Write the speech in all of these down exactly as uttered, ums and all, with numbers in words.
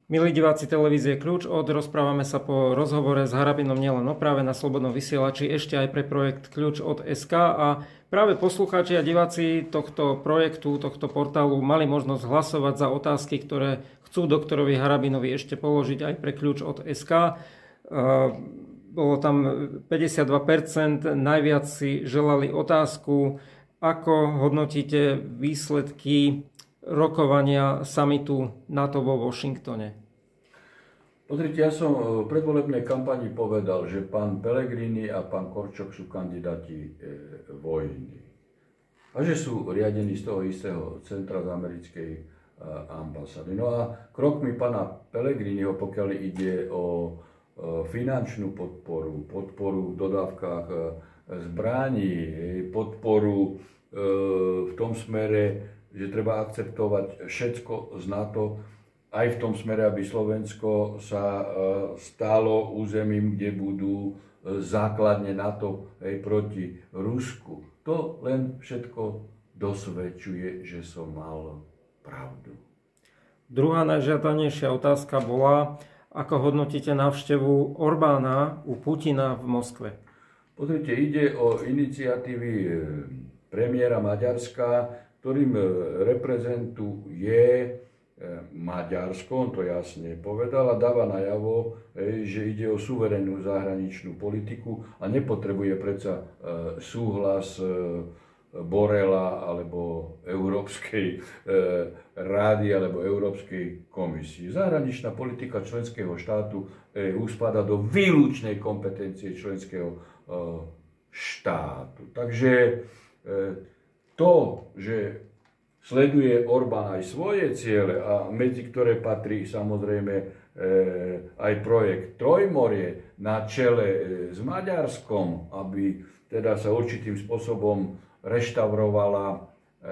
Milí diváci televízie Kľúč, odrozprávame sa po rozhovore s Harabinom nielen o práve na Slobodnom vysielači, ešte aj pre projekt Kľúč od es ká. A práve poslucháči a diváci tohto projektu, tohto portálu mali možnosť hlasovať za otázky, ktoré chcú doktorovi Harabinovi ešte položiť aj pre Kľúč od es ká. Bolo tam päťdesiatdva percent, najviac si želali otázku, ako hodnotíte výsledky rokovania samitu NATO vo Washingtone? Pozrite, ja som v predvolebnej kampani povedal, že pán Pellegrini a pán Korčok sú kandidáti e, vojny. A že sú riadení z toho istého centra z americkej e, ambasády. No a krokmi pána Pellegriniho, pokiaľ ide o e, finančnú podporu, podporu v dodávkach e, zbraní, podporu e, v tom smere, že treba akceptovať všetko z NATO, aj v tom smere, aby Slovensko sa stálo územím, kde budú základne NATO aj proti Rusku. To len všetko dosvedčuje, že som mal pravdu. Druhá najžiadanejšia otázka bola, ako hodnotíte návštevu Orbána u Putina v Moskve? Pozrite, ide o iniciatívy premiéra Maďarska, ktorým reprezentuje Maďarsko, on to jasne povedal a dáva najavo, že ide o suverénnu zahraničnú politiku a nepotrebuje predsa súhlas Borrella alebo Európskej rády alebo Európskej komisie. Zahraničná politika členského štátu é ú spadá do výlučnej kompetencie členského štátu. Takže to, že sleduje Orbán aj svoje ciele, a medzi ktoré patrí samozrejme e, aj projekt Trojmorie na čele e, s Maďarskom, aby teda sa určitým spôsobom reštaurovala e,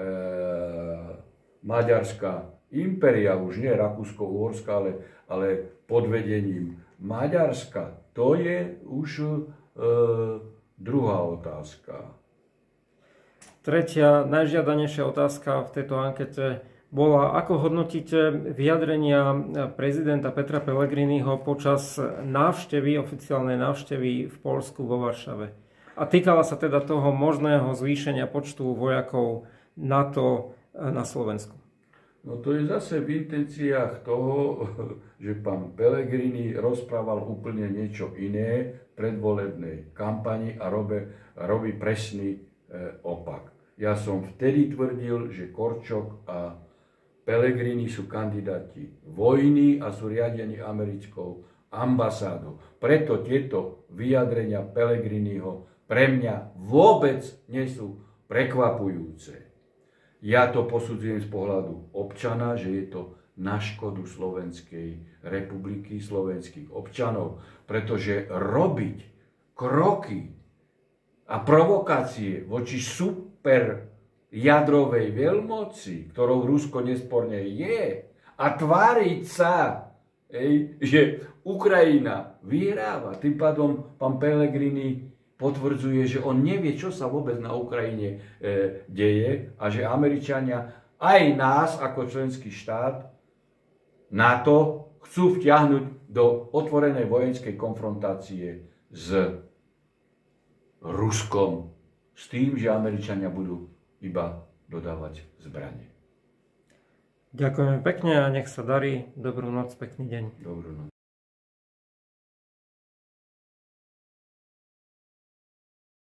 maďarská impéria, už nie Rakúsko-Uhorska, ale, ale pod vedením Maďarska. To je už e, druhá otázka. Tretia najžiadanejšia otázka v tejto ankete bola, ako hodnotíte vyjadrenia prezidenta Petra Pellegriniho počas návštevy, oficiálnej návštevy v Poľsku vo Varšave. A týkala sa teda toho možného zvýšenia počtu vojakov NATO na Slovensku. No to je zase v intenciách toho, že pán Pellegrini rozprával úplne niečo iné v predvolebnej kampani a robí, robí presný opak. Ja som vtedy tvrdil, že Korčok a Pellegrini sú kandidáti vojny a sú riadení americkou ambasádou. Preto tieto vyjadrenia Pellegriniho pre mňa vôbec nie sú prekvapujúce. Ja to posudzujem z pohľadu občana, že je to na škodu Slovenskej republiky, slovenských občanov, pretože robiť kroky a provokácie voči super jadrovej veľmoci, ktorou Rusko nesporne je, a tváriť sa, ej, že Ukrajina vyhráva. Tým pádom pán Pellegrini potvrdzuje, že on nevie, čo sa vôbec na Ukrajine e, deje a že Američania aj nás ako členský štát NATO chcú vtiahnuť do otvorenej vojenskej konfrontácie s Ruskom, s tým, že Američania budú iba dodávať zbranie. Ďakujeme pekne a nech sa darí. Dobrú noc, pekný deň. Dobrú noc.